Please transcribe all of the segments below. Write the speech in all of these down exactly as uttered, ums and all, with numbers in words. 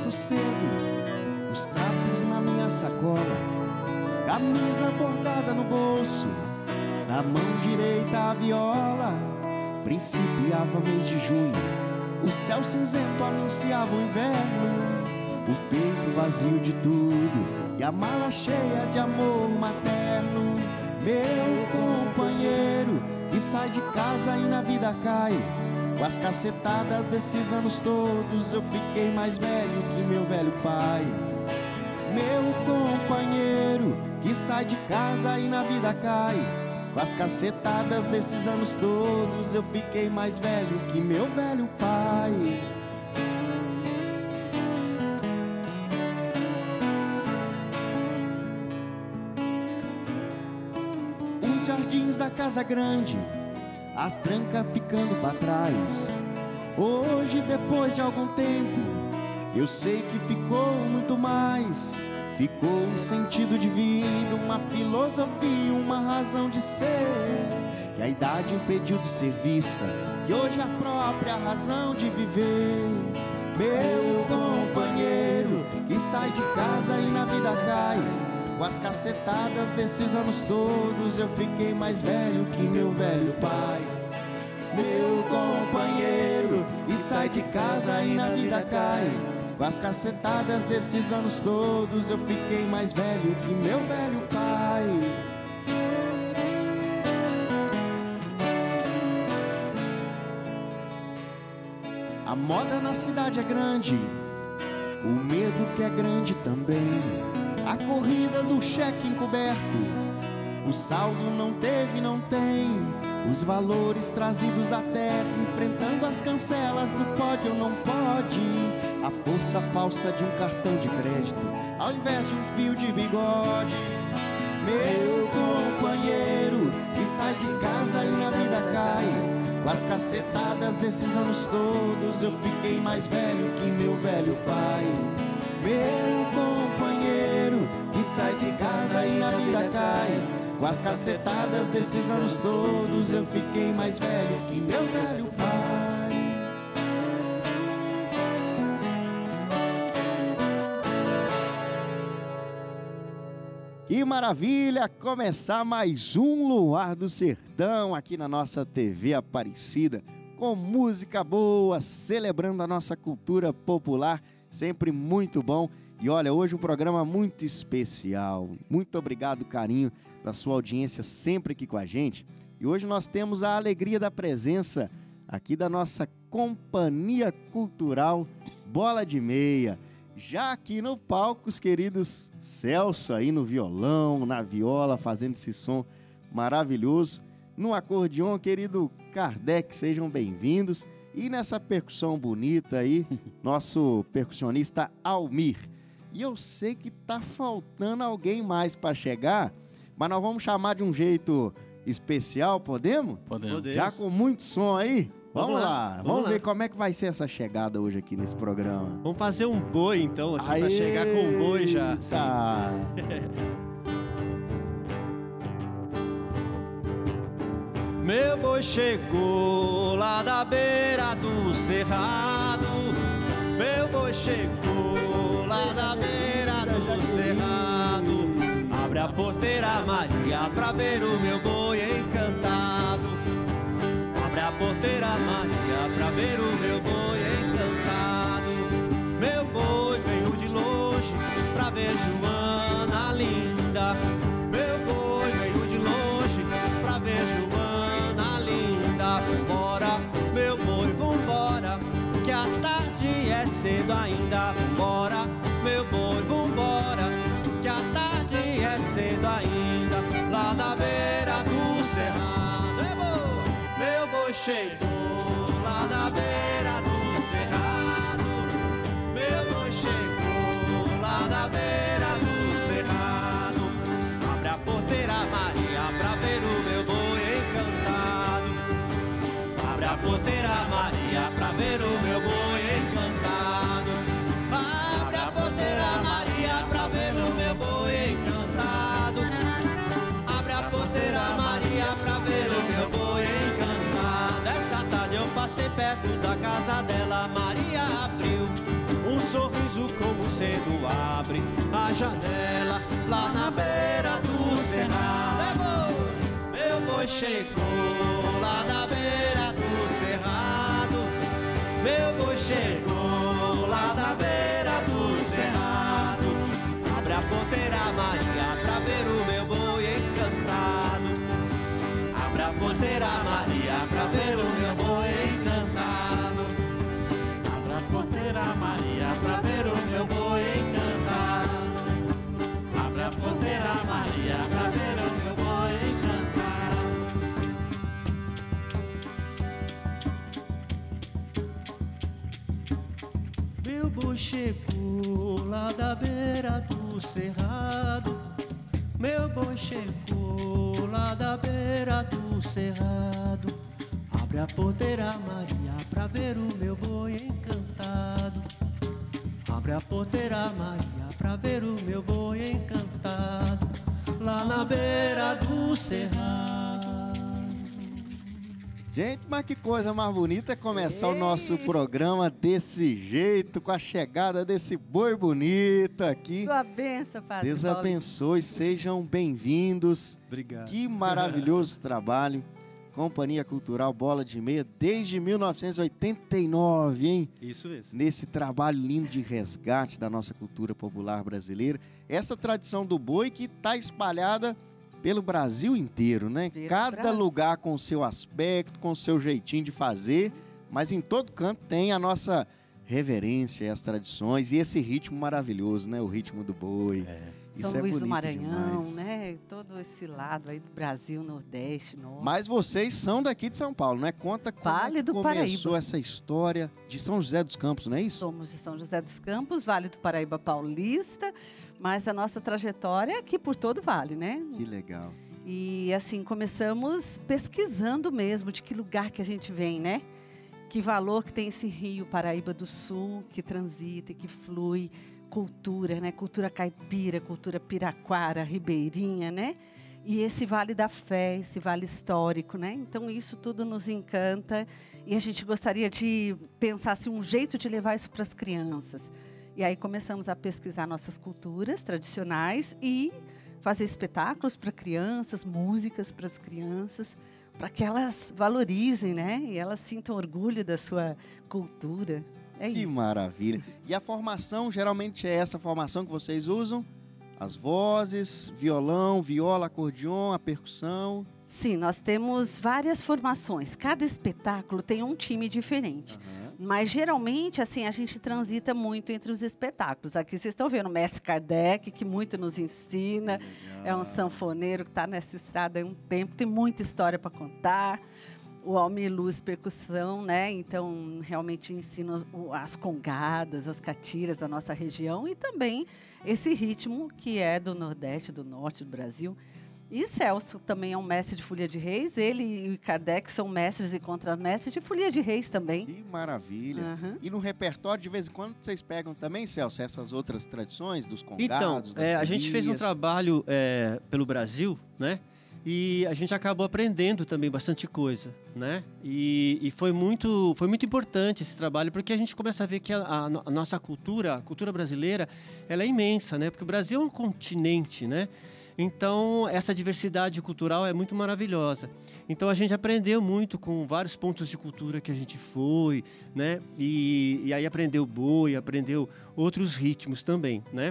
acordo cedo, os trapos na minha sacola, camisa bordada no bolso, na mão direita a viola. Principiava mês de junho, o céu cinzento anunciava o inverno, o peito vazio de tudo e a mala cheia de amor materno. Meu companheiro que sai de casa e na vida cai, com as cacetadas desses anos todos eu fiquei mais velho que meu velho pai. Meu companheiro que sai de casa e na vida cai, com as cacetadas desses anos todos eu fiquei mais velho que meu velho pai. Os jardins da casa grande, as trancas ficando pra trás. Hoje, depois de algum tempo, eu sei que ficou muito mais. Ficou um sentido de vida, uma filosofia, uma razão de ser, que a idade impediu de ser vista, que hoje é a própria razão de viver. Meu companheiro que sai de casa e na vida cai, com as cacetadas desses anos todos eu fiquei mais velho que meu velho pai. Meu companheiro que sai de casa e na vida cai, com as cacetadas desses anos todos eu fiquei mais velho que meu velho pai. A moda na cidade é grande, o medo que é grande também, a corrida do cheque encoberto, o saldo não teve, não tem, os valores trazidos da terra, enfrentando as cancelas do pode ou não pode, a força falsa de um cartão de crédito ao invés de um fio de bigode. Meu companheiro que sai de casa e na vida cai, com as cacetadas desses anos todos eu fiquei mais velho que meu velho pai. Meu companheiro que sai de casa e na vida cai, com as cacetadas desses anos todos eu fiquei mais velho que meu velho pai. Que maravilha começar mais um Luar do Sertão aqui na nossa T V Aparecida, com música boa, celebrando a nossa cultura popular, sempre muito bom. E olha, hoje um programa muito especial. Muito obrigado, carinho da sua audiência sempre aqui com a gente. E hoje nós temos a alegria da presença aqui da nossa Companhia Cultural Bola de Meia. Já aqui no palco, os queridos Celso aí no violão, na viola, fazendo esse som maravilhoso. No acordeon, querido Kardec, sejam bem-vindos. E nessa percussão bonita aí, nosso percussionista Almir. E eu sei que tá faltando alguém mais para chegar, mas nós vamos chamar de um jeito especial, podemos? Podemos. Já com muito som aí? Vamos, vamos lá, lá. Vamos, vamos ver lá. Como é que vai ser essa chegada hoje aqui nesse programa. Vamos fazer um boi então aqui Aê, pra chegar com um boi já. Tá. Meu boi chegou lá da beira do cerrado. Meu boi chegou lá da beira do cerrado. Abre a porteira, Maria, pra ver o meu boi encantado. Abre a porteira, Maria, pra ver o meu boi encantado. Meu boi veio de longe pra ver Joana linda. Meu boi veio de longe pra ver Joana linda. Vambora, meu boi, vambora, que a tarde é cedo ainda. Vambora, meu boi, vambora, que a tarde é cedo ainda. Lá na beira do cerrado, meu boi chegou lá na beira do cerrado. Meu boi chegou lá na beira do cerrado. Abre a porteira, Maria, pra ver o meu boi encantado. Abre a porteira, Maria, pra ver o meu boi encantado. Abre a porteira, Maria, pra ver o meu boi encantado. Abre a porteira, Maria, pra ver o meu boi encantado. Essa tarde eu passei perto da casa dela. Maria abriu um sorriso com cedo abre a janela lá na beira do cerrado. Meu boi chegou lá na beira do cerrado. Meu boi chegou lá na beira do cerrado. Abre a porteira, Maria, pra ver o meu boi encantado. Abre a porteira, Maria, pra ver o meu boi encantado. Abre a porteira, Maria, pra ver o meu boi encantado. Abre a porteira, Maria, pra ver o meu boi encantado. Meu boi chegou lá da beira do cerrado. Meu boi chegou lá da beira do cerrado. Abre a porteira, Maria, pra ver o meu boi encantado. Abre a porteira, Maria, pra ver o meu boi encantado. Lá na beira do cerrado. Gente, mas que coisa mais bonita é começar Ei. o nosso programa desse jeito, com a chegada desse boi bonito aqui. Sua bênção, Padre. Deus abençoe, sejam bem-vindos. Obrigado. Que maravilhoso trabalho. Companhia Cultural Bola de Meia, desde mil novecentos e oitenta e nove, hein? Isso mesmo. Nesse trabalho lindo de resgate da nossa cultura popular brasileira. Essa tradição do boi que está espalhada pelo Brasil inteiro, né? Pelo Cada Brasil. lugar com o seu aspecto, com o seu jeitinho de fazer, mas em todo canto tem a nossa reverência e as tradições e esse ritmo maravilhoso, né? O ritmo do boi. É. Isso São é Luís do bonito Maranhão, demais. né? Todo esse lado aí do Brasil, Nordeste, Norte. Mas vocês são daqui de São Paulo, né? Conta como Vale é que do começou Paraíba. essa história de São José dos Campos, não é isso? Somos de São José dos Campos, Vale do Paraíba Paulista, mas a nossa trajetória é aqui por todo o Vale, né? Que legal. E assim, começamos pesquisando mesmo de que lugar que a gente vem, né? Que valor que tem esse rio Paraíba do Sul, que transita e que flui. Cultura, né? Cultura caipira, cultura piraquara, ribeirinha, né? E esse Vale da Fé, esse vale histórico, né? Então, isso tudo nos encanta e a gente gostaria de pensar assim, um jeito de levar isso para as crianças. E aí começamos a pesquisar nossas culturas tradicionais e fazer espetáculos para crianças, músicas para as crianças, para que elas valorizem, né? E elas sintam orgulho da sua cultura. É que isso. maravilha. E a formação, geralmente é essa formação que vocês usam? As vozes, violão, viola, acordeon, a percussão? Sim, nós temos várias formações. Cada espetáculo tem um time diferente. Uhum. Mas, geralmente, assim, a gente transita muito entre os espetáculos. Aqui vocês estão vendo o Mestre Kardec, que muito nos ensina. É um sanfoneiro que está nessa estrada há um tempo, tem muita história para contar. O Almir Luz Percussão, né? Então, realmente ensina as congadas, as catiras da nossa região e também esse ritmo que é do Nordeste, do Norte do Brasil. E Celso também é um mestre de folia de reis. Ele e o Kardec são mestres e contramestres de folia de reis também. Que maravilha. Uhum. E no repertório, de vez em quando, vocês pegam também, Celso, essas outras tradições dos congados, Então, das é, a gente fez um folias? trabalho é, pelo Brasil, né? E a gente acabou aprendendo também bastante coisa, né? E, e foi, muito, foi muito importante esse trabalho, porque a gente começa a ver que a, a, a nossa cultura, a cultura brasileira, ela é imensa, né? Porque o Brasil é um continente, né? Então, essa diversidade cultural é muito maravilhosa. Então, a gente aprendeu muito com vários pontos de cultura que a gente foi, né? E, e aí aprendeu boi, aprendeu outros ritmos também, né?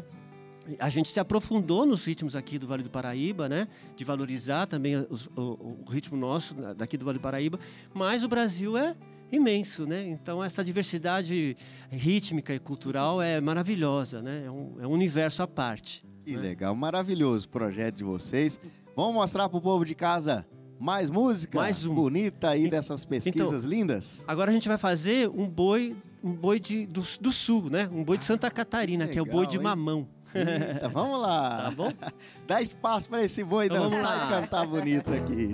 A gente se aprofundou nos ritmos aqui do Vale do Paraíba, né? De valorizar também os, o, o ritmo nosso daqui do Vale do Paraíba. Mas o Brasil é imenso, né? Então, essa diversidade rítmica e cultural é maravilhosa, né? É um, é um universo à parte. Que né? legal, maravilhoso projeto de vocês. Vamos mostrar para o povo de casa mais música Mais um. bonita aí dessas pesquisas Então, lindas? Agora a gente vai fazer um boi, um boi de, do, do sul, né? Um boi de Santa Catarina, que que é o legal, boi de hein? mamão. Eita, vamos lá. Tá bom? Dá espaço para esse boi Então, vamos dançar lá. e cantar bonito aqui.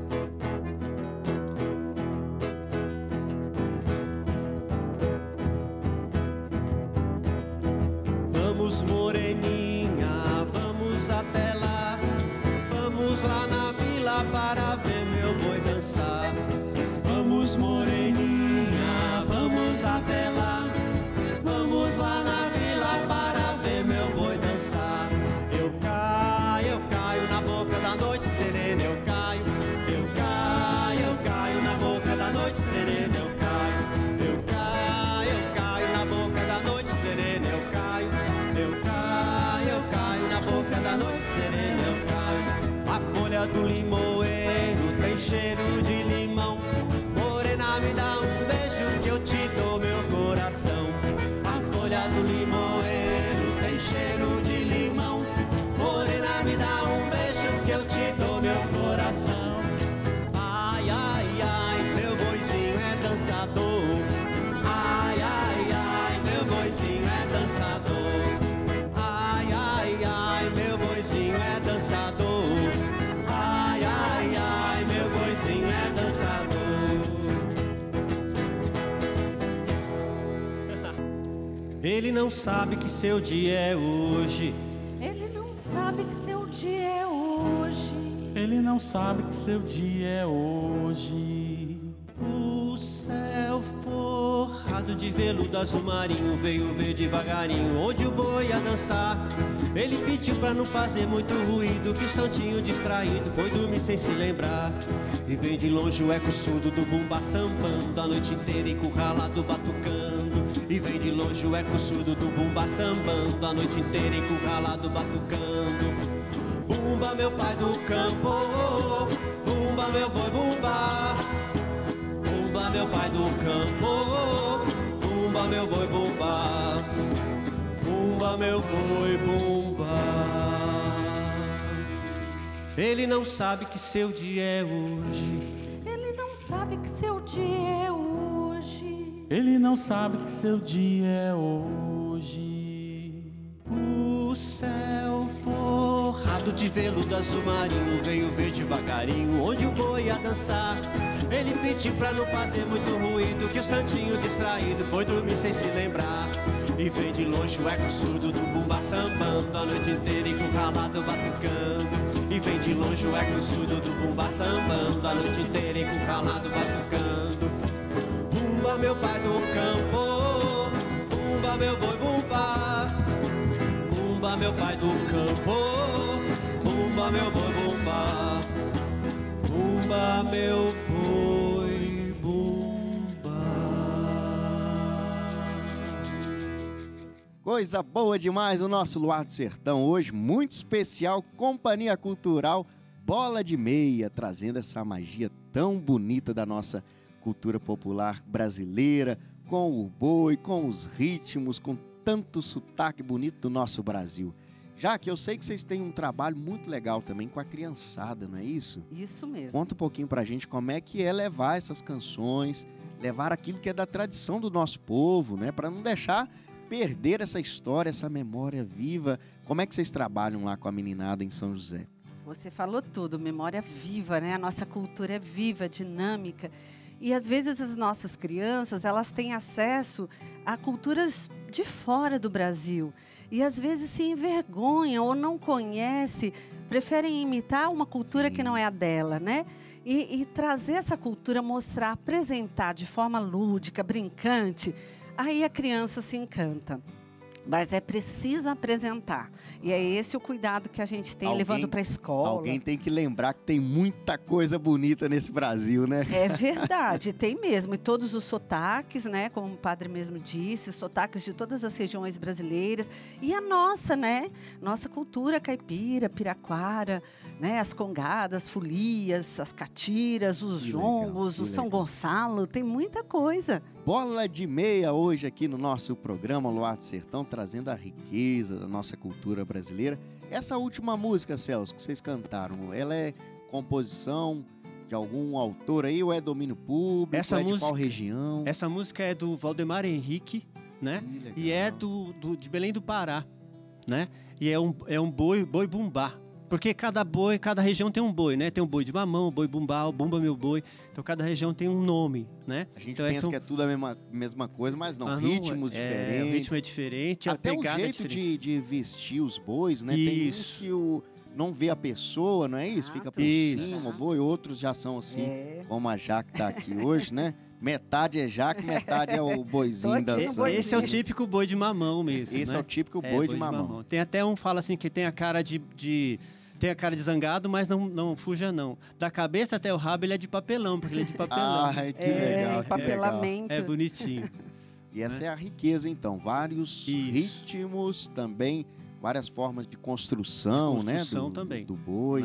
Vamos, moreninha, vamos até lá. Vamos lá na vila para ver meu boi dançar. Vamos, moreninha, vamos até lá. Vamos lá na vila para folha do limoeiro tem cheiro de limão. Morena, me dá um beijo que eu te dou meu coração. A folha do limoeiro tem cheiro de limão. Morena, me dá um beijo que eu te dou meu coração. Ai, ai, ai, meu boizinho é dançador. Ai, ai, ai, meu boizinho é dançador. Ai, ai, ai, meu boizinho é dançador. Ai, ai, ai, meu boizinho é dançador. Ele não sabe que seu dia é hoje. Ele não sabe que seu dia é hoje. Ele não sabe que seu dia é hoje. O céu forrado de veludo azul marinho veio ver devagarinho onde o boi ia dançar. Ele pediu pra não fazer muito ruído, que o santinho distraído foi dormir sem se lembrar. E vem de longe o eco surdo do bumba sambando a noite inteira encurralado batucando. E vem de longe o eco surdo do bumba sambando a noite inteira encurralado batucando. Bumba, meu pai do campo, bumba, meu boi, bumba. Bumba, meu pai do campo, bumba, meu boi, bumba. Bumba, meu boi, bumba. Ele não sabe que seu dia é hoje. Ele não sabe que seu dia é hoje. Ele não sabe que seu dia é hoje. O céu forrado de veludo azul marinho veio ver devagarinho onde o boi ia dançar. Ele pediu pra não fazer muito ruído, que o santinho distraído foi dormir sem se lembrar. E vem de longe o eco surdo do bumba sambando a noite inteira encurralado batucando. E vem de longe o eco surdo do bumba sambando a noite inteira encurralado batucando. Bumba, meu pai do campo, bumba, meu boi, bumba. Bumba, meu pai do campo, bumba, meu boi, bumba. Bumba, meu boi, bumba. Coisa boa demais o nosso Luar do Sertão hoje, muito especial, Companhia Cultural Bola de Meia, trazendo essa magia tão bonita da nossa cultura popular brasileira, com o boi, com os ritmos, com tanto sotaque bonito do nosso Brasil. Já que eu sei que vocês têm um trabalho muito legal também com a criançada, não é isso? Isso mesmo. Conta um pouquinho pra gente como é que é levar essas canções, levar aquilo que é da tradição do nosso povo, né? Pra não deixar perder essa história, essa memória viva. Como é que vocês trabalham lá com a meninada em São José? Você falou tudo, memória viva, né? A nossa cultura é viva, dinâmica. E às vezes as nossas crianças, elas têm acesso a culturas de fora do Brasil. E às vezes se envergonham ou não conhecem, preferem imitar uma cultura Sim. que não é a dela, né? E, e trazer essa cultura, mostrar, apresentar de forma lúdica, brincante, aí a criança se encanta. Mas é preciso apresentar. E é esse o cuidado que a gente tem, alguém, levando para a escola. Alguém tem que lembrar que tem muita coisa bonita nesse Brasil, né? É verdade, tem mesmo. E todos os sotaques, né? Como o padre mesmo disse, sotaques de todas as regiões brasileiras. E a nossa, né? Nossa cultura caipira, piraquara, né? As congadas, folias, as catiras, os que jongos, legal, o São legal. Gonçalo. Tem muita coisa. Bola de Meia hoje aqui no nosso programa Luar do Sertão, trazendo a riqueza da nossa cultura brasileira. Essa última música, Celso, que vocês cantaram, ela é composição de algum autor aí ou é domínio público? Essa é música, de qual região? Essa música é do Valdemar Henrique, né? E é do, do, de Belém do Pará, né? E é um, é um boi, boi bumbá. Porque cada boi, cada região tem um boi, né? Tem um boi de mamão, o boi bumbá, o bumba meu boi. Então cada região tem um nome, né? A gente então, pensa são... que é tudo a mesma, mesma coisa, mas não. Ah, ritmos não, é, diferentes. O ritmo é diferente, até a pegada o jeito é diferente. de, de vestir os bois, né? Isso. Tem uns que o, não vê a pessoa, não é isso? Fica por isso. cima o boi. Outros já são assim, é. como a Jaque tá aqui hoje, né? Metade é Jaque, metade é o boizinho dançando. Esse é o típico boi de mamão mesmo, Esse né? é o típico boi, é, boi de, mamão. de mamão. Tem até um que fala assim que tem a cara de... de... Tem a cara de zangado, mas não, não fuja, não. Da cabeça até o rabo, ele é de papelão, porque ele é de papelão. Ai, que é, legal, que papelamento. legal. É bonitinho. E essa né? é a riqueza, então. Vários Isso. ritmos também, várias formas de construção, de construção né? Do, também. Do boi. Né?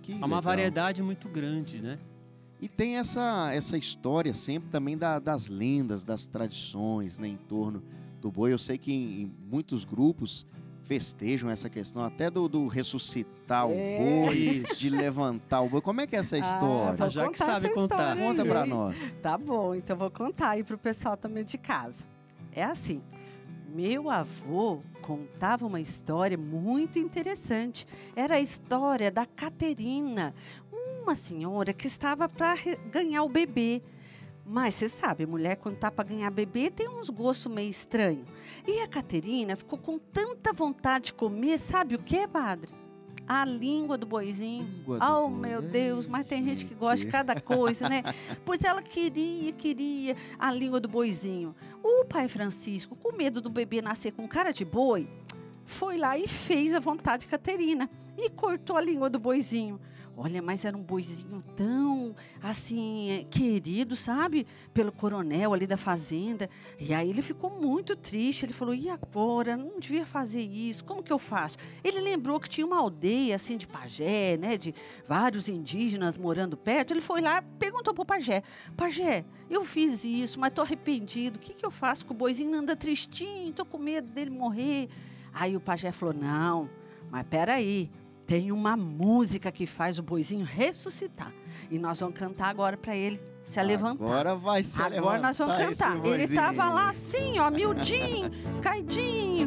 Que Há uma legal. variedade muito grande, né? E tem essa, essa história sempre também da- das lendas, das tradições, né, em torno do boi. Eu sei que em, em muitos grupos festejam essa questão até do, do ressuscitar É. o boi, de levantar o boi. Como é que é essa história? vou Já que contar sabe essa contar. história Conta aí. pra nós. Tá bom, então vou contar aí pro pessoal também de casa. É assim, meu avô contava uma história muito interessante. Era a história da Caterina, uma senhora que estava para ganhar o bebê. Mas você sabe, mulher quando tá para ganhar bebê tem uns gostos meio estranhos. E a Caterina ficou com tanta vontade de comer, sabe o que, padre? A língua do boizinho. Língua do Oh, boi. meu Deus, mas tem gente que Gente. gosta de cada coisa, né? Pois ela queria, queria a língua do boizinho. O pai Francisco, com medo do bebê nascer com cara de boi, foi lá e fez a vontade de Caterina e cortou a língua do boizinho. Olha, mas era um boizinho tão, assim, eh, querido, sabe? Pelo coronel ali da fazenda. E aí ele ficou muito triste. Ele falou, e agora? Não devia fazer isso. Como que eu faço? Ele lembrou que tinha uma aldeia, assim, de pajé, né? De vários indígenas morando perto. Ele foi lá, perguntou pro pajé. Pajé, eu fiz isso, mas tô arrependido. O que que eu faço? Que o boizinho anda tristinho, tô com medo dele morrer. Aí o pajé falou, não, mas peraí. Tem uma música que faz o boizinho ressuscitar. E nós vamos cantar agora para ele se levantar. Agora vai se Agora levantar nós vamos esse cantar. Ele boizinho. estava lá assim, ó, miudinho, caidinho.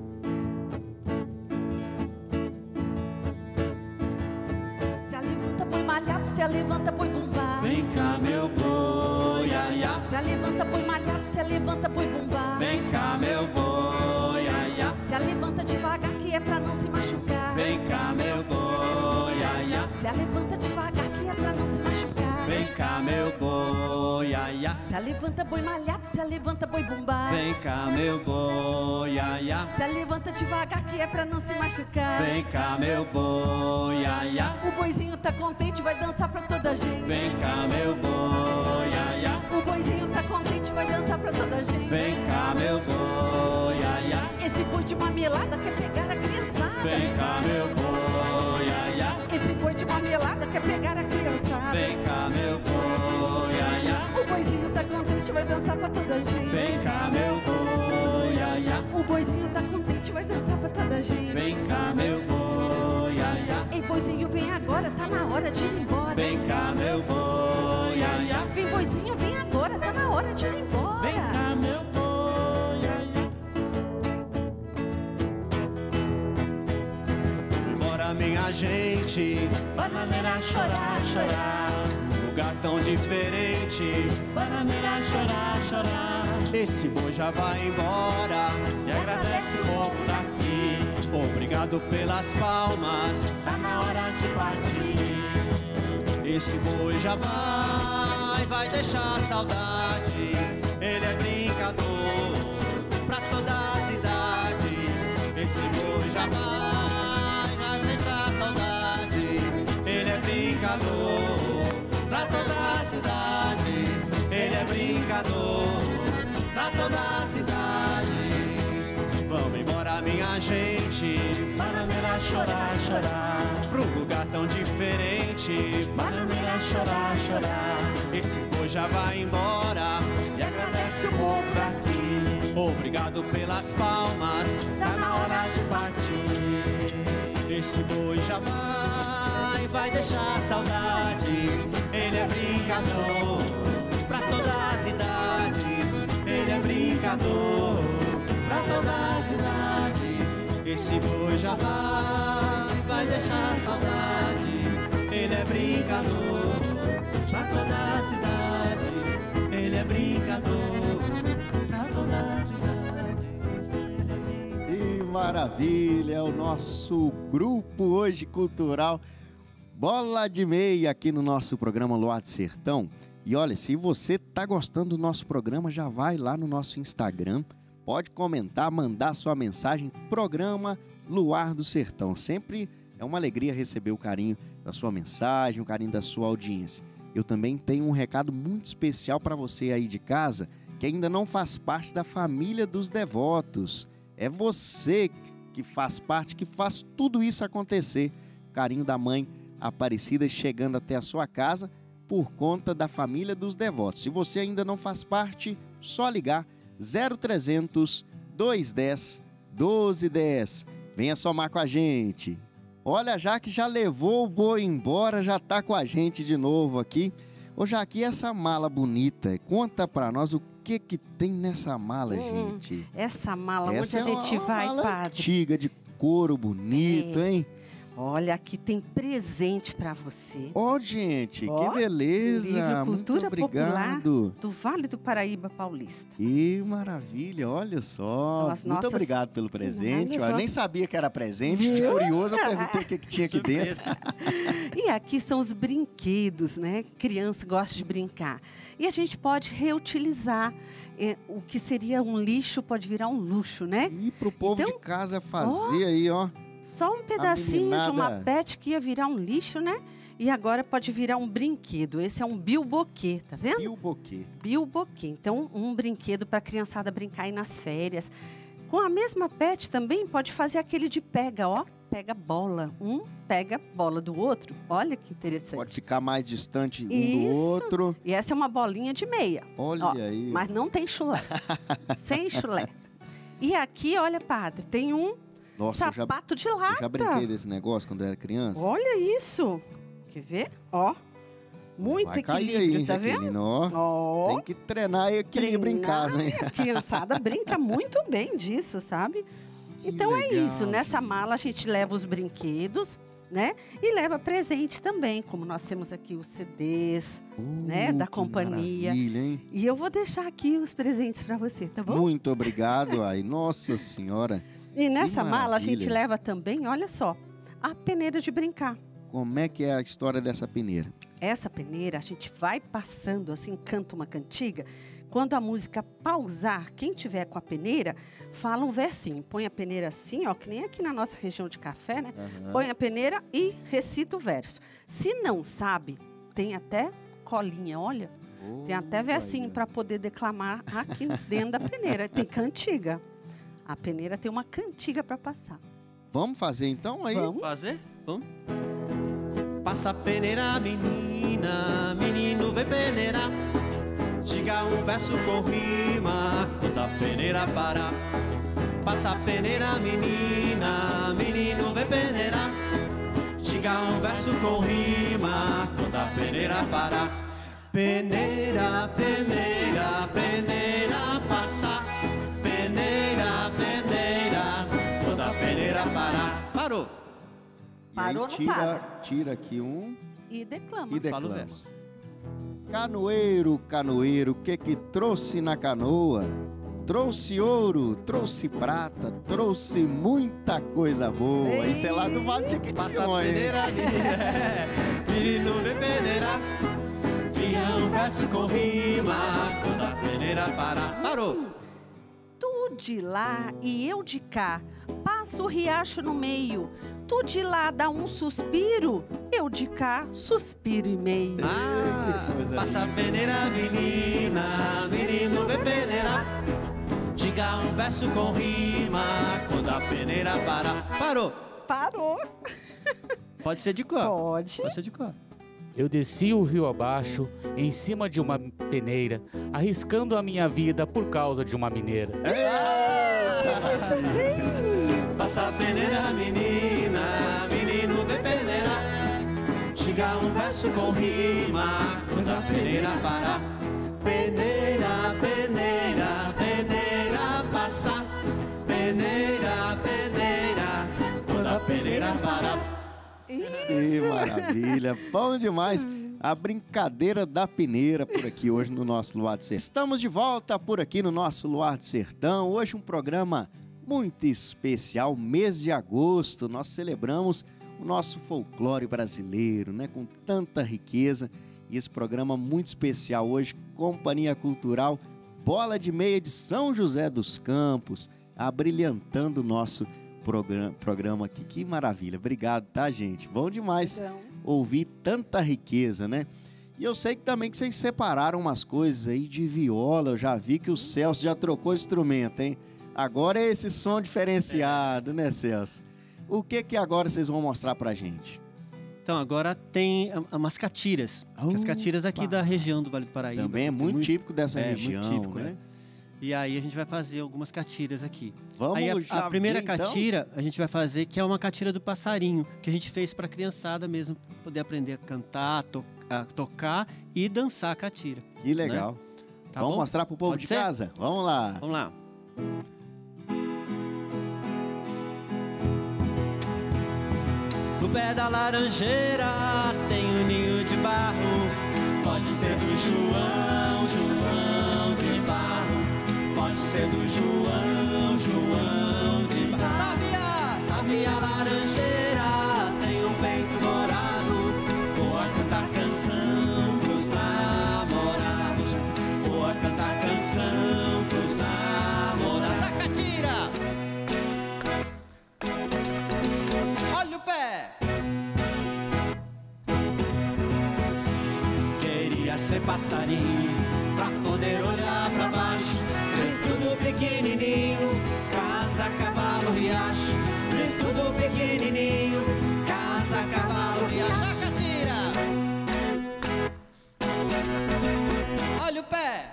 Se levanta, boi malhado, se levanta, boi bumbá. Vem cá, meu boi, ai, ai. Se levanta, boi malhado, se levanta, boi bumbá. Vem cá, meu boi, ai, ai. Se levanta devagar que é pra não se machucar. Vem cá, meu boi, ai, ai. Se levanta devagar que é pra não se machucar. Vem cá, meu boi, ai, ai. Se levanta, boi malhado, se levanta, boi bumbá. Vem cá, meu boi, ai, ai. Se levanta devagar que é pra não se machucar. Vem cá, meu boi, ai, ai. O boizinho tá contente, vai dançar pra toda a gente. Vem cá, meu boi, ai, ai. O boizinho tá contente, vai dançar pra toda a gente. Vem cá, meu boi, ai, ai. Esse boi de marmelada quer pegar a criançada. Vem cá, meu boi, ai, ai. Esse boi de marmelada quer pegar a criançada. Vem cá, meu boi, ai, ai. O boizinho tá contente, vai dançar pra toda a gente. Vem cá, meu boi, ai, ai. O boizinho tá contente, vai dançar pra toda a gente. Vem cá, meu boi, ai, ai. Ei, boizinho, vem agora, tá na hora de ir embora. Vem cá, meu boi, ai, ai. Vem, boizinho, vem agora, tá na hora de ir embora. Vem cá, meu boi, ai, ai. Embora minha gente, Bananeira chorar, chorar. um lugar tão diferente. Bananeira chorar, chorar. Esse boi já vai embora. E agradece o povo daqui. Obrigado pelas palmas. Tá na hora de partir. Esse boi já vai, vai deixar saudade. Ele é brincador pra todas as idades. Esse boi já vai, vai deixar saudade. Ele é brincador pra todas as idades. Ele é brincador pra todas as idades. Vamos embora, minha gente, Bananeira chorar, chorar. pra um lugar tão diferente. Bananeira chorar, chorar. Esse boi já vai embora. E agradece o povo daqui. Obrigado pelas palmas. Tá na hora de partir. Esse boi já vai, vai deixar saudade. Ele é brincador pra todas as idades. Ele é brincador pra todas as idades. Esse boi já vai, vai deixar saudade. Ele é brincador pra todas as idades. Ele é brincador pra todas as idades. Ele é brincador. Que maravilha, é o nosso grupo hoje cultural Bola de Meia aqui no nosso programa Luar do Sertão. E olha, se você tá gostando do nosso programa, já vai lá no nosso Instagram, pode comentar, mandar sua mensagem, programa Luar do Sertão. Sempre é uma alegria receber o carinho da sua mensagem, o carinho da sua audiência. Eu também tenho um recado muito especial para você aí de casa, que ainda não faz parte da família dos devotos. É você que faz parte, que faz tudo isso acontecer. O carinho da mãe Aparecida chegando até a sua casa por conta da família dos devotos. Se você ainda não faz parte, só ligar zero trezentos, dois um zero, doze dez. Venha somar com a gente. Olha, a Jaque já levou o boi embora, já tá com a gente de novo aqui. Ô Jaque, essa mala bonita, conta pra nós o que que tem nessa mala, hum, gente. Essa mala, essa onde é a gente uma vai, mala padre? Antiga, de couro bonito, é. hein? Olha, aqui tem presente para você. Ó, oh, gente, oh, que beleza. Livro Cultura Muito obrigado. Popular do Vale do Paraíba Paulista. Que maravilha, olha só. Muito nossas... obrigado pelo presente. Eu nossas... nem sabia que era presente, de curioso, eu perguntei o que, que tinha aqui dentro. E aqui são os brinquedos, né? Criança gosta de brincar. E a gente pode reutilizar. É, o que seria um lixo pode virar um luxo, né? E pro povo então, de casa fazer oh, aí, ó. Só um pedacinho de uma pet que ia virar um lixo, né? E agora pode virar um brinquedo. Esse é um bilboquê, tá vendo? Bilboquê. Bilboquê. Então, um brinquedo para a criançada brincar aí nas férias. Com a mesma pet também pode fazer aquele de pega, ó. Pega bola. Um pega bola do outro. Olha que interessante. Pode ficar mais distante um Isso. do outro. E essa é uma bolinha de meia. Olha ó, aí. Mas não tem chulé. Sem chulé. E aqui, olha, padre, tem um Nossa, sapato eu já, de lata. Eu já brinquei desse negócio quando eu era criança. Olha isso. Quer ver? Ó. Muito Vai equilíbrio, cair aí, tá Jaqueline, vendo? Ó. Ó. Tem que treinar equilíbrio Treinar, em casa, hein? A criançada brinca muito bem disso, sabe? Que então legal, é isso. Nessa gente. mala a gente leva os brinquedos, né? E leva presente também, como nós temos aqui os C Ds, uh, né? Da que companhia. Hein? E eu vou deixar aqui os presentes para você, tá bom? Muito obrigado, ai. Nossa Senhora. E nessa mala a gente maravilha. leva também, olha só, a peneira de brincar. Como é que é a história dessa peneira? Essa peneira a gente vai passando assim, canta uma cantiga. Quando a música pausar, quem tiver com a peneira, fala um versinho. Põe a peneira assim, ó, que nem aqui na nossa região de café, né? Uhum. Põe a peneira e recita o verso. Se não sabe, tem até colinha, olha. Oh, tem até versinho para poder declamar aqui dentro da peneira. Tem cantiga. A peneira tem uma cantiga para passar. Vamos fazer então aí? Vamos fazer? Vamos. Passa a peneira, menina, menino vem peneirar. Diga um verso com rima, quando a peneira parar. Passa a peneira, menina, menino vem peneirar. Diga um verso com rima, quando a peneira parar. Peneira, peneira, peneira, passa. Peneira, peneira, quando a peneira parar. Parou. Parou, e aí, tira, não para. Tira aqui um e declama. E declama. Fala o verso. Canoeiro, canoeiro, que que trouxe na canoa? Trouxe ouro, trouxe prata, trouxe muita coisa boa. Ei. Isso é lá do Vale de Passa a Jequitinhonha, hein? peneira, menino vem peneirar. Diga um verso com rima, quando a peneira parar. Parou. Tu de lá e eu de cá, passa o riacho no meio. Tu de lá dá um suspiro, eu de cá suspiro e meio. Ah, que coisa passa a peneira, menina, menino vem peneirar. Diga um verso com rima, quando a peneira parar. Parou. Parou. Pode ser de cor. Pode. Pode ser de cor. Eu desci o rio abaixo, em cima de uma peneira, arriscando a minha vida por causa de uma mineira. Passa a peneira, menina, menino vem peneirar. Diga um verso com rima, quando a peneira parar. Peneira, peneira, peneira, passa. Peneira, peneira, quando a peneira parar. Que maravilha, bom demais. A brincadeira da peneira por aqui hoje no nosso Luar do Sertão. Estamos de volta por aqui no nosso Luar do Sertão. Hoje um programa muito especial, mês de agosto. Nós celebramos o nosso folclore brasileiro, né? Com tanta riqueza. E esse programa muito especial hoje, Companhia Cultural Bola de Meia de São José dos Campos, abrilhantando o nosso programa, programa aqui. Que maravilha. Obrigado, tá, gente? Bom demais Então. ouvir tanta riqueza, né? E eu sei que também que vocês separaram umas coisas aí de viola. Eu já vi que o Celso já trocou instrumento, hein? Agora é esse som diferenciado, né, Celso? O que que agora vocês vão mostrar pra gente? Então, agora tem a- umas catiras. Opa! As catiras aqui da região do Vale do Paraíba. Também é muito, muito típico dessa é, região, muito típico, né? é. E aí a gente vai fazer algumas catiras aqui. Vamos aí a, já a primeira ver, então? catira a gente vai fazer, que é uma catira do passarinho, que a gente fez para a criançada mesmo, poder aprender a cantar, to a tocar e dançar a catira. Que legal. Tá Vamos bom? mostrar pro povo Pode de ser? casa? Vamos lá. Vamos lá. No pé da laranjeira tem um ninho de barro. Pode ser do João, João de barro. Pode ser do João, João de barro. Sabia, sabia, laranjeira tem um peito dourado. Vou cantar canção pros namorados. Vou cantar canção pros namorados. A catira! Olha o pé! Queria ser passarinho pra poder olhar pra baixo, ver tudo pequenininho, casa, cavalo, riacho. Ver tudo pequenininho, casa, cavalo, riacho. A catira! Olha o pé!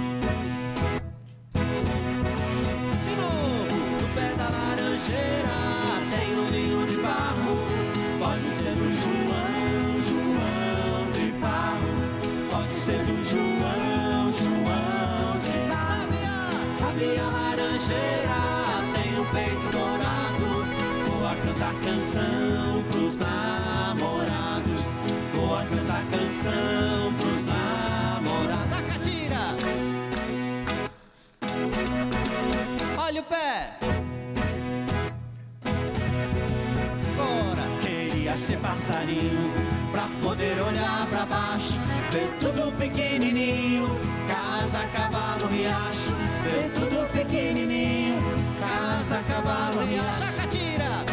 De novo, no pé da laranjeira tem um ninho de barro. Pode ser do João, João de barro. Pode ser do João, João de barro. Sabia, sabia, laranjeira tem um peito dourado. Vou cantar canção pros namorados. Vou cantar canção pros namorados. A catira! Olha o pé! Bora! Queria ser passarinho pra poder olhar pra baixo, ver tudo pequenininho, casa, cavalo, riacho. Ver tudo pequenininho, casa, cavalo, riacho. A catira!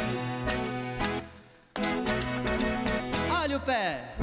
Olha o pé!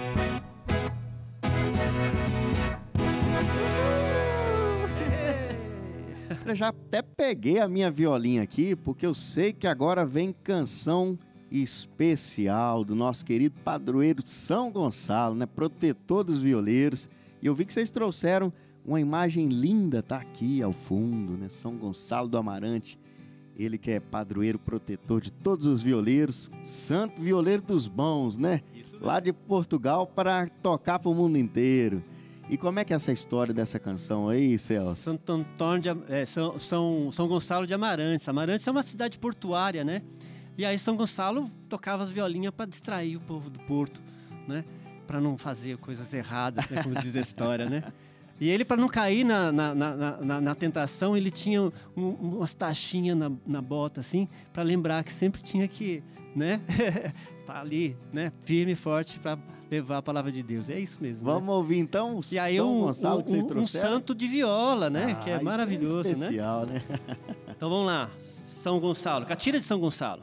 Eu já até peguei a minha violinha aqui, porque eu sei que agora vem canção especial do nosso querido padroeiro São Gonçalo, né? Protetor dos violeiros. E eu vi que vocês trouxeram uma imagem linda, tá aqui ao fundo, né? São Gonçalo do Amarante, ele que é padroeiro protetor de todos os violeiros, santo violeiro dos bons, né? Lá de Portugal para tocar para o mundo inteiro. E como é que é essa história dessa canção aí, Celso? Santo Antônio de, é, São, São, São Gonçalo de Amarantes. Amarantes é uma cidade portuária, né? E aí São Gonçalo tocava as violinhas para distrair o povo do Porto, né? Para não fazer coisas erradas, né? Como diz a história, né? E ele, para não cair na, na, na, na, na tentação, ele tinha um, umas taxinhas na, na bota, assim, para lembrar que sempre tinha que, né? Tá ali, né? Firme e forte para levar a palavra de Deus. É isso mesmo. Vamos né? ouvir então o E aí São um, Gonçalo que vocês um, um trouxeram? santo de viola, né? Ah, que é isso maravilhoso, especial, né? né? Então vamos lá. São Gonçalo. Catira de São Gonçalo.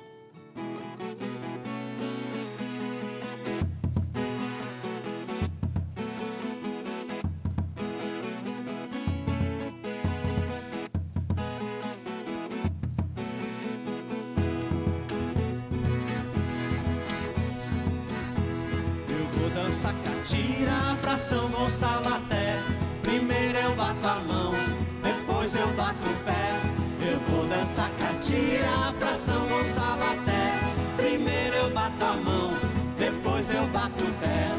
Dança catira pra São Gonçalo até. Primeiro eu bato a mão, depois eu bato o pé. Eu vou dançar catira pra São Gonçalo até. Primeiro eu bato a mão, depois eu bato o pé.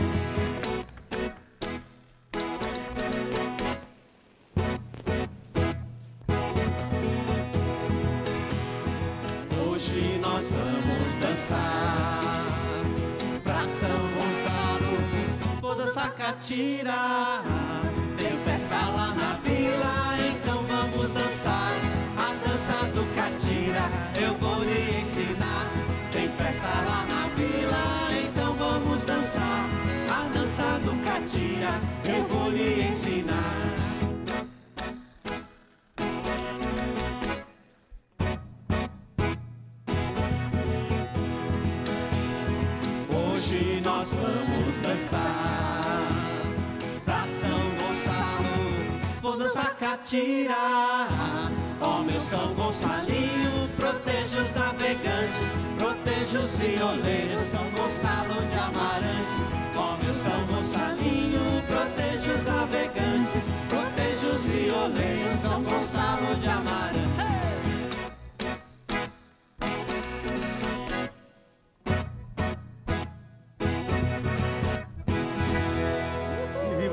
Hoje nós vamos dançar pra São Gonçalo. Vou dançar catira, tem festa lá na vila, então vamos dançar a dança do catira. Eu vou lhe ensinar, tem festa lá na vila, então vamos dançar a dança do catira. Eu vou lhe ensinar. Hoje nós vamos dançar pra São Gonçalo. Vou dançar catira, ó meu São Gonçalinho. Proteja os navegantes, proteja os violeiros. São Gonçalo de Amarantes.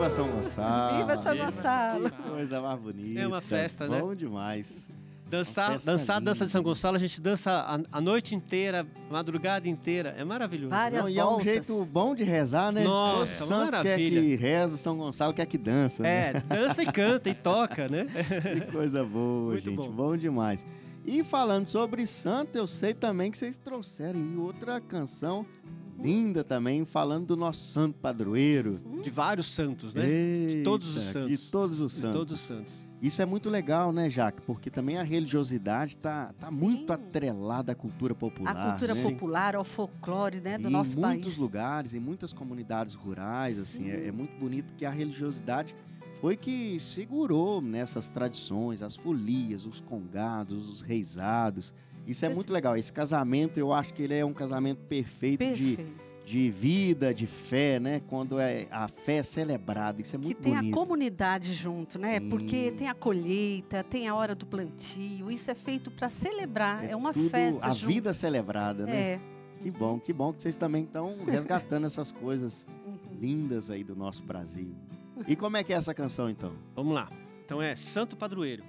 Viva São Gonçalo! Viva São Gonçalo! Que coisa mais bonita. É uma festa, né? Bom demais. Dançar, dançar a dança de São Gonçalo, a gente dança a, a noite inteira, a madrugada inteira. É maravilhoso. Várias Não, e é um voltas. jeito bom de rezar, né? Nossa, o santo maravilha. quer que reza, São Gonçalo quer que dança. É, Né? dança e canta e toca, né? Que coisa boa, Muito gente. bom. Bom demais. E falando sobre santo, eu sei também que vocês trouxeram aí outra canção linda também, falando do nosso santo padroeiro. De vários santos, né? Eita, de todos os santos. De todos os De santos. todos os santos. Isso é muito legal, né, Jaque? Porque também a religiosidade tá, tá muito atrelada à cultura popular. A cultura né? popular, ao folclore, né, do em nosso muitos país. lugares, em muitas comunidades rurais, assim, é, é muito bonito que a religiosidade foi que segurou nessas tradições, as folias, os congados, os reisados. Isso é muito legal. Esse casamento, eu acho que ele é um casamento perfeito, Perfeito. de de vida, de fé, né? Quando é a fé é celebrada, isso é Que muito tem bonito. a comunidade junto, né? Sim. Porque tem a colheita, tem a hora do plantio. Isso é feito para celebrar. É, uma tudo festa a junto. vida celebrada, né? É. Que bom, que bom que vocês também estão resgatando essas coisas Uhum. lindas aí do nosso Brasil. E como é que é essa canção, então? Vamos lá. Então é Santo Padroeiro.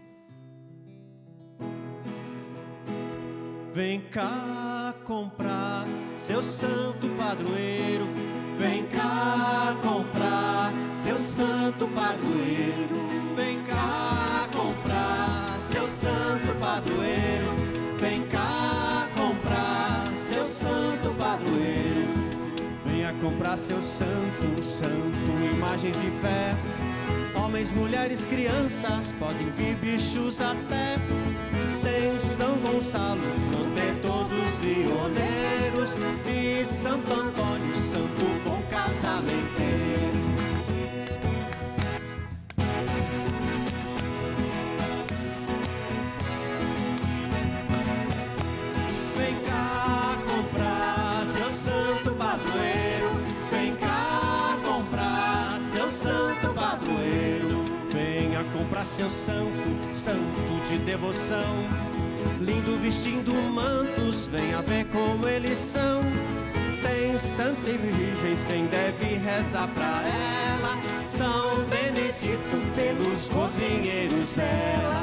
Vem cá comprar seu santo padroeiro. Vem cá comprar seu santo padroeiro. Vem cá comprar seu santo padroeiro. Vem cá comprar seu santo padroeiro. Venha comprar seu santo, santo, imagens de fé. Homens, mulheres, crianças, podem vir bichos até. Tem São Gonçalo, protetor dos violeiros, e Santo Antônio, santo bom casamenteiro. Vem cá comprar seu santo padroeiro. Vem cá comprar seu santo padroeiro. Venha comprar seu santo, santo de devoção. Lindo vestindo mantos, venha ver como eles são. Tem santa e virgens, quem deve rezar pra ela. São Benedito pelos cozinheiros dela.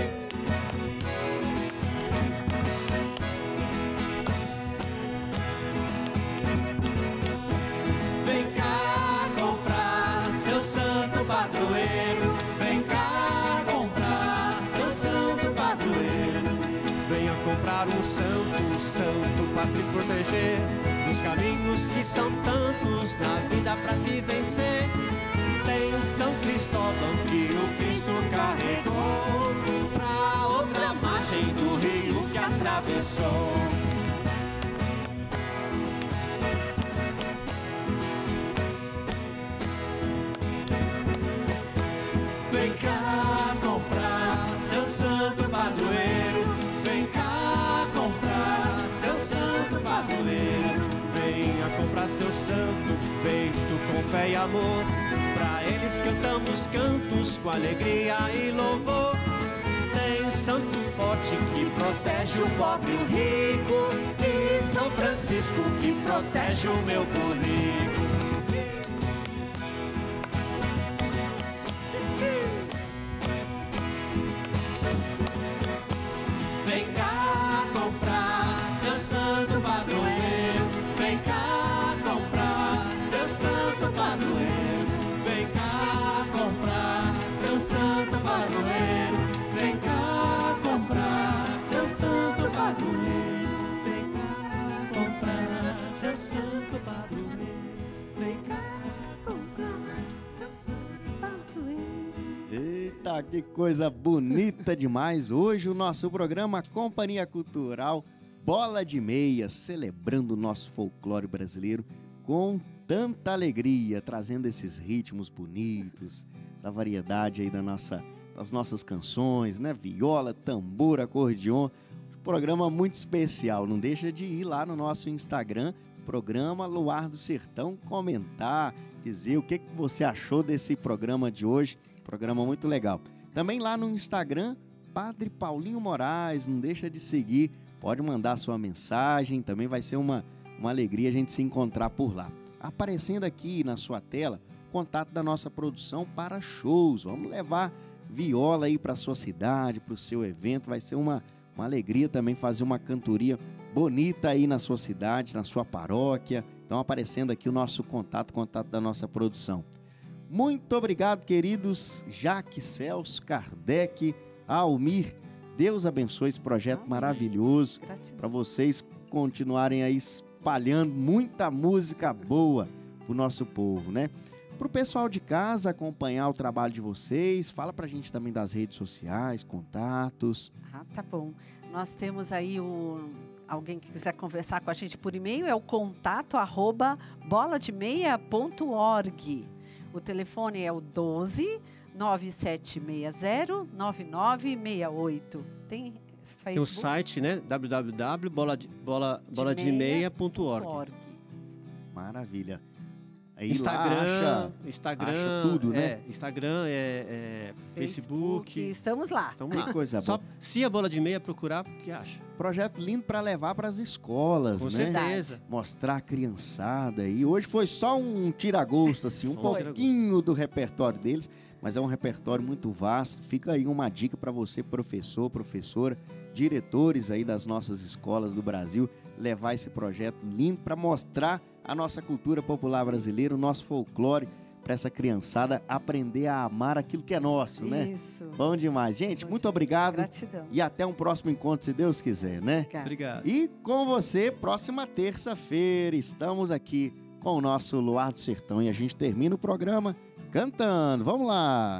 Vem cá comprar seu santo padroeiro. Vem cá comprar seu santo padroeiro. Venha comprar um santo, santo pra te proteger nos caminhos que são tantos na vida pra se vencer. Tem São Cristóvão que o Cristo carregou pra outra margem do rio que atravessou. Vem cá comprar seu santo padroeiro. Vem cá comprar seu santo padroeiro. Venha comprar seu santo, feito com fé e amor. Pra eles cantamos cantos com alegria e louvor. Tem santo forte que protege o pobre e o rico, e São Francisco que protege o meu burrico. Vem cá comprar seu santo padroeiro. Vem cá comprar seu santo padroeiro. Vem cá comprar seu santo padroeiro. Vem cá comprar seu santo padroeiro. Vem cá comprar seu santo padroeiro. Vem cá comprar seu santo padroeiro. Eita, que coisa bonita demais! Hoje o nosso programa Companhia Cultural Bola de Meia, celebrando o nosso folclore brasileiro com tanta alegria, trazendo esses ritmos bonitos, essa variedade aí da nossa, das nossas canções, né? Viola, tambor, acordeon. Programa muito especial. Não deixa de ir lá no nosso Instagram, programa Luar do Sertão, comentar, dizer o que, que você achou desse programa de hoje. Programa muito legal. Também lá no Instagram, Padre Paulinho Moraes, não deixa de seguir, pode mandar sua mensagem, também vai ser uma, uma alegria a gente se encontrar por lá. Aparecendo aqui na sua tela contato da nossa produção para shows. Vamos levar viola aí para sua cidade, para o seu evento. Vai ser uma, uma alegria também fazer uma cantoria bonita aí na sua cidade, na sua paróquia. Então aparecendo aqui o nosso contato, contato da nossa produção. Muito obrigado, queridos Jaque, Celso, Kardec, Almir. Deus abençoe esse projeto Amém. Maravilhoso. Para vocês continuarem aí espalhando muita música boa pro nosso povo, né? Pro pessoal de casa acompanhar o trabalho de vocês, fala pra gente também das redes sociais, contatos. Ah, tá bom. Nós temos aí o... Alguém que quiser conversar com a gente por e-mail, é o contato arroba bola de meia ponto org. O telefone é o doze, nove sete seis zero, nove nove seis oito. Tem Facebook? Tem o site, né? w w w ponto bola de meia ponto org. Maravilha. Aí Instagram, lá acha, Instagram, acha tudo, né? É, Instagram, é, é Facebook. Facebook. Estamos lá. Estamos Que lá. coisa Só boa. se a bola de meia procurar, que acha? Projeto lindo para levar para as escolas, Com né? certeza. Mostrar a criançada. E hoje foi só um tira-gosto, assim, um Foi. pouquinho do repertório deles, mas é um repertório muito vasto. Fica aí uma dica para você, professor, professora, diretores aí das nossas escolas do Brasil, levar esse projeto lindo para mostrar a nossa cultura popular brasileira, o nosso folclore, para essa criançada aprender a amar aquilo que é nosso, né? Isso. Bom demais. Gente, Bom muito demais. obrigado. Gratidão. E até um próximo encontro, se Deus quiser, né? Obrigada. Obrigado. E com você, próxima terça-feira, estamos aqui com o nosso Luar do Sertão e a gente termina o programa cantando. Vamos lá!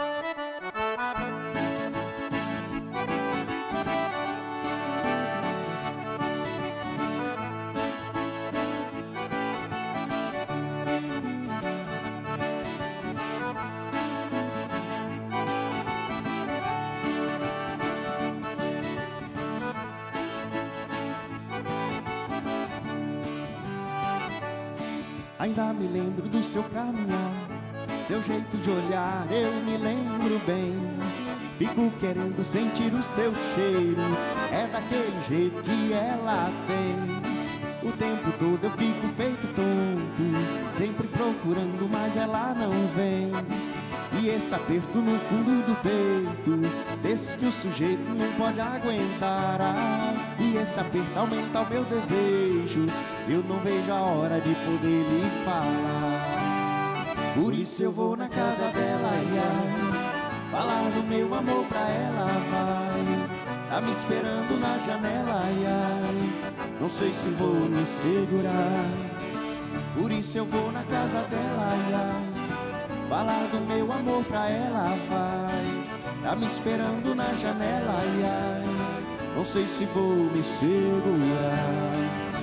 Ainda me lembro do seu caminhar, seu jeito de olhar, eu me lembro bem. Fico querendo sentir o seu cheiro, é daquele jeito que ela tem. O tempo todo eu fico feito tonto, sempre procurando, mas ela não vem. E esse aperto no fundo do peito, desse que o sujeito não pode aguentar. Ah, e esse aperto aumenta o meu desejo, eu não vejo a hora de poder lhe falar. Por isso eu vou na casa dela, ai, ai, falar do meu amor pra ela, vai. Tá me esperando na janela, ai, ai, não sei se vou me segurar. Por isso eu vou na casa dela, ai, ai, falar do meu amor pra ela, vai. Tá me esperando na janela, ai, ai, não sei se vou me segurar.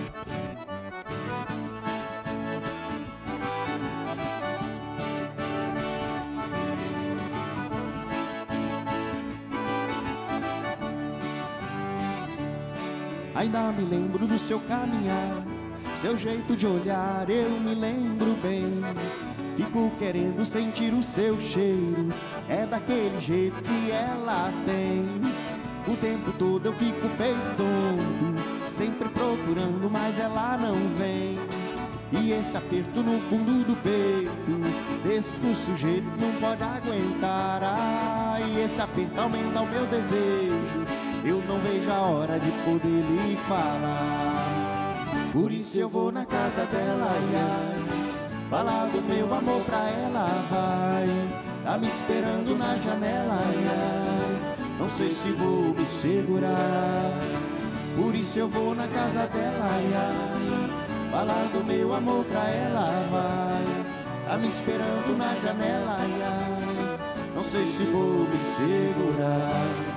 Ainda me lembro do seu caminhar, seu jeito de olhar, eu me lembro bem. Fico querendo sentir o seu cheiro, é daquele jeito que ela tem. O tempo todo eu fico feito tonto, sempre procurando, mas ela não vem. E esse aperto no fundo do peito, desse que o sujeito não pode aguentar. Ah, e esse aperto aumenta o meu desejo, eu não vejo a hora de poder lhe falar. Por isso eu vou na casa dela, ai, ai, falar do meu amor pra ela, vai. Tá me esperando na janela, ai, ai, não sei se vou me segurar. Por isso eu vou na casa dela, ai, ai, falar do meu amor pra ela, vai. Tá me esperando na janela, ai, ai, não sei se vou me segurar.